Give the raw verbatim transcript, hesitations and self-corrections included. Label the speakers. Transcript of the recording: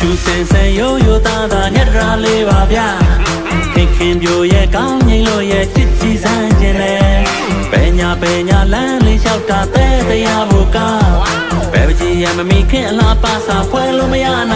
Speaker 1: ရှူစင်စင်ရိုးရိုးသားသားညက်ရာလေးပါဗျာခင်ခင်ပြိုရဲ့ကောင်းငိမ့်လို့ရဲ့ချစ်ကြည်စမ်းခြင်းနဲ့ဘယ်ညာဘယ်ညာလမ်းလေးလျှောက်တာတဲ့တရားဖို့ကဘယ်ပကြီးရမမီခင်အလားပါစာဖွဲလို့မရ